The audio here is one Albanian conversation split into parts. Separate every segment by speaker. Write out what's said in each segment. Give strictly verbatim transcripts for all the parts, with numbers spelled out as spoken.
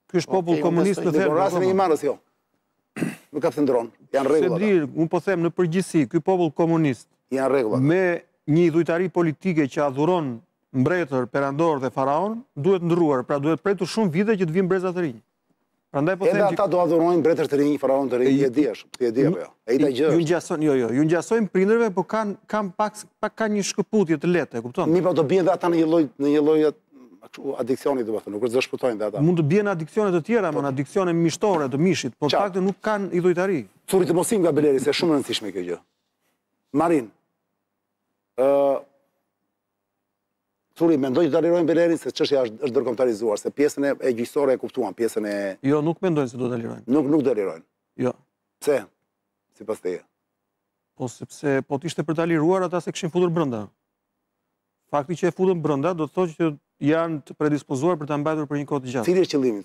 Speaker 1: Ky është popull komunist në thelb.
Speaker 2: Në rastin e Imanës jo. Nuk ka ndron. Janë rregulla.
Speaker 1: Se di, unë po them në përgjithësi, ky popull komunist
Speaker 2: janë rregulla.
Speaker 1: Me një dhujtari politike që adhuron mbretër, perandor dhe faraon, duhet ndrruar, pra duhet pretur shumë vite që të vinë breza të rinj. Prandaj po them
Speaker 2: që ata do adhurojnë mbretër të rinj, faraon të rinj, e diash, ti e di apo jo? E ita gjë.
Speaker 1: Ju ngjason, jo, jo, ju ngjasojnë prindërve, por kanë kanë pak pak kanë një shkëputje të lehtë, e kupton?
Speaker 2: Mi po do bien dhe ata në një lloj në një lloj adiksioni, domethënë, nuk është do shpëtojnë dhe ata.
Speaker 1: Mund të bien adiksione të tjera, më adiksione mishtore të mishit, por fakti nuk kanë idhujtari.
Speaker 2: Curi të mosim nga Beleri, se shumë e rëndësishme kjo gjë. Marin. Ë Curi, mendoj që dalirojnë Belerin se çështja është ndërkombëtarizuar, se pjesën e gjyqësore e kuptuan, pjesën e...
Speaker 1: Jo, nuk mendojnë se do dalirojnë.
Speaker 2: Nuk, nuk dalirojnë.
Speaker 1: Jo.
Speaker 2: Pse? Sipas teje.
Speaker 1: Po sepse po të ishte për ta liruar ata se kishin futur brenda. Fakti që e futën brenda do të thotë që janë të predispozuar për ta mbajtur për një kohë të gjatë.
Speaker 2: Cili është qëllimi?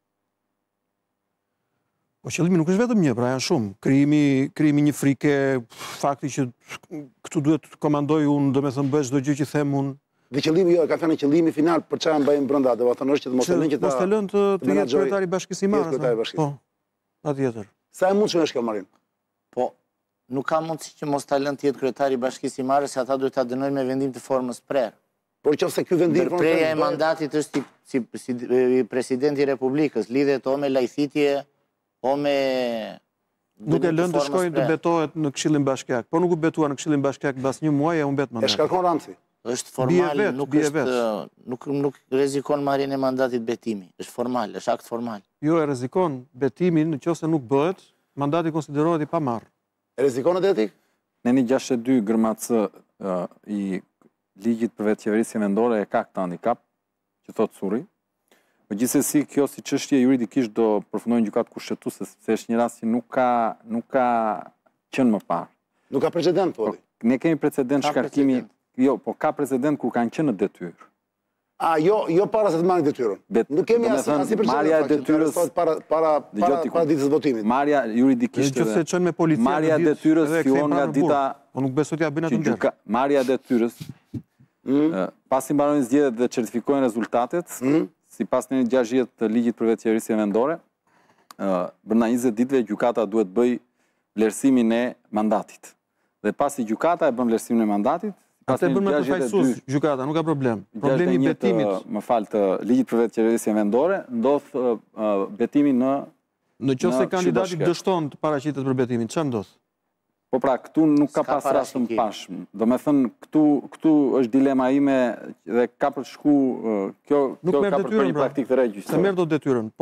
Speaker 1: Po qëllimi nuk është vetëm një, pra janë shumë. Krijimi, krijimi një frike, fakti që këtu duhet të komandoj unë, domethënë bëj çdo gjë që them unë.
Speaker 2: Dhe qëllimi jo, e ka thënë qëllimi final për çfarë mbajmë brenda, do të thonë është që të mos e lënë që ta
Speaker 1: mos e lënë të të jetë kryetari i Bashkisë së Marrës. Po. Patjetër.
Speaker 2: Sa e mundshme është kjo, Marin?
Speaker 3: Po, nuk ka mundësi që mos ta lënë të jetë kryetari i Bashkisë së Marrës, se ata duhet ta dënojnë me vendim të formës prerë.
Speaker 2: Por qofse ky vendim
Speaker 3: ndërprerja e mandatit është si si presidenti i Republikës, lidhet o me lajthitje o me
Speaker 1: nuk e lënë të shkojnë të betohet në Këshillin Bashkiak, por nuk u betua në Këshillin Bashkiak mbas një muaji e u mbet mandati.
Speaker 2: E shkarkon Ramsi.
Speaker 3: Është formal, nuk është nuk nuk rrezikon marrjen e mandatit betimi. Është formal, është akt formal.
Speaker 1: Jo, e rrezikon betimin nëse nuk bëhet, mandati konsiderohet i pamarrë.
Speaker 2: E rrezikon atë etik?
Speaker 4: Në një gjashtëdhjetë e dy gërma C i ligjit për vetë qeverisje vendore e ka këtë handikap, që thotë Surri. Megjithëse kjo si çështje juridikisht do përfundojë në gjykatë kushtetuese, sepse është një rast që nuk ka nuk ka qenë më parë.
Speaker 2: Nuk ka precedent, po.
Speaker 4: Ne kemi precedent shkarkimi. Jo, po ka precedent kur kanë qenë në detyrë.
Speaker 2: A, jo, jo para se të marrin detyrën. Nuk kemi asnjë precedent.
Speaker 4: Marrja e detyrës
Speaker 2: para para para ditës së votimit.
Speaker 4: Marrja juridikisht.
Speaker 1: Nëse çon me policia.
Speaker 4: Marrja e detyrës fillon nga dita.
Speaker 1: Po nuk besoj t'ia bëjnë atë ndër.
Speaker 4: Marrja e detyrës. Pasi mbarojnë zgjedhjet dhe certifikojnë rezultatet, sipas një gjashtëdhjetë të ligjit për vetë qeverisje vendore, brenda njëzet ditëve gjykata duhet bëj vlerësimin e mandatit. Dhe pasi gjykata e bën vlerësimin e mandatit,
Speaker 1: atë bën me përfaqësues gjykata, nuk ka problem. Problemi i betimit,
Speaker 4: më fal, të ligjit për vetë qeverisje vendore, ndodh betimi në
Speaker 1: në qoftë se kandidati dështon të paraqitet për betimin, çfarë ndodh?
Speaker 4: Po pra, këtu nuk ka pas rast të pashëm. Do me thënë, këtu këtu është dilema ime dhe ka për shku kjo ka për një praktikë të regjistruar.
Speaker 1: Se merr do detyrën.